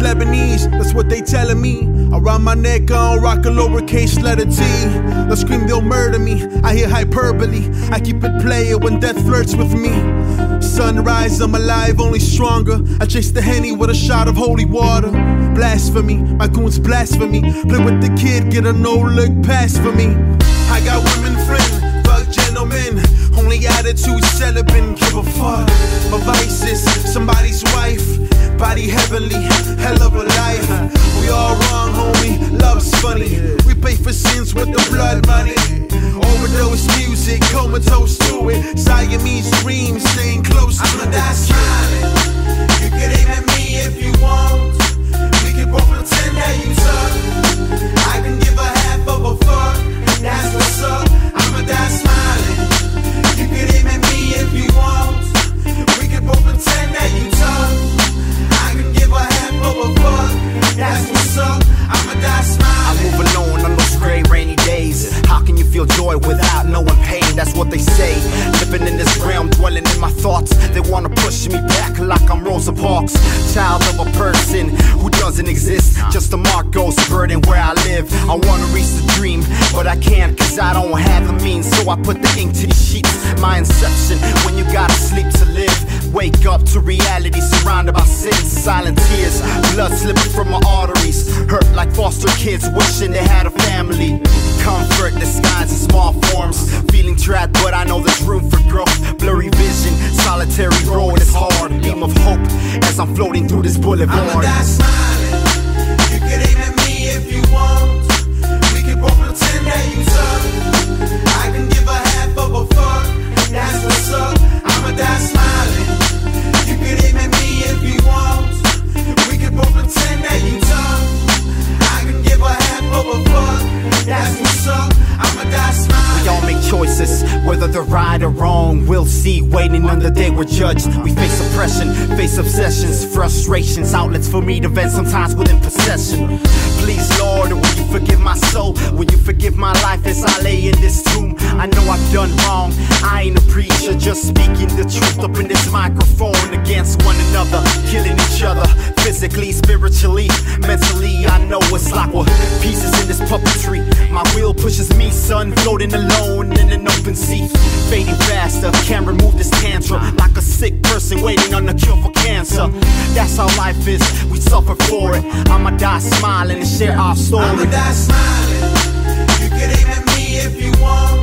Lebanese, that's what they telling me. Around my neck, I don't rock a lowercase letter T. They'll scream, they'll murder me. I hear hyperbole, I keep it player when death flirts with me. Sunrise, I'm alive, only stronger. I chase the Henny with a shot of holy water. Blasphemy, my goons blasphemy. Play with the kid, get a no-look pass for me. I got women friends, fuck gentlemen. Only attitude celibate, give a fuck. My vice is somebody's wife. Body heavenly, hell of a life. We all wrong, homie, love's funny. We pay for sins with the blood money. Overdose music, comatose to it. Siamese dreams, staying close to it. I'ma die smiling. You can aim at me if you want. We can both pretend that you suck. I can give a half of a fuck, and that's what's up. I'ma die smiling. You can aim at me if you want. We can both pretend that you tough. That's what's up, I'ma die smiling. I move alone on those gray rainy days. How can you feel joy without knowing pain? That's what they say. Living in this realm, dwelling in my thoughts. They wanna push me back like I'm Rosa Parks. Child of a person who doesn't exist. Just a Marcos burden where I live. I wanna reach the dream, but I can't cause I don't have the means. So I put the ink to these sheets. My inception, when you gotta sleep to live. Wake up to reality, surrounded by sin, silent tears, blood slipping from my arteries. Hurt like foster kids wishing they had a family. Comfort disguised in small forms. Feeling trapped, but I know there's room for growth. Blurry vision, solitary road is hard. Beam of hope as I'm floating through this boulevard. I'ma die smiling. You can aim at me if you want. We can both pretend that you tough. I can give a half of a fuck, and that's what's up. I'ma die smiling. You can aim at me if you want. We can both pretend that you tough. I can give a half of a fuck, and that's what's up. I'ma die smiling. We all make choices, whether they're right or wrong. We'll see, waiting on the day we're judged. We face oppression, face obsessions, frustrations, outlets for me to vent, sometimes within possession. Please, Lord, will you forgive my soul? Will you forgive my life as I lay in this tomb? I know I've done wrong, I ain't a preacher, just speaking the truth up in this microphone against one another, killing each other, physically, spiritually, mentally. I know it's like we're pieces in this puppetry. My wheel pushes me, son, floating alone in an open sea. Fading faster, can't remove this tantrum. Like a sick person waiting on the cure for cancer. That's how life is, we suffer for it. I'ma die smiling and share our story. I'ma die smiling. You can aim at me if you want.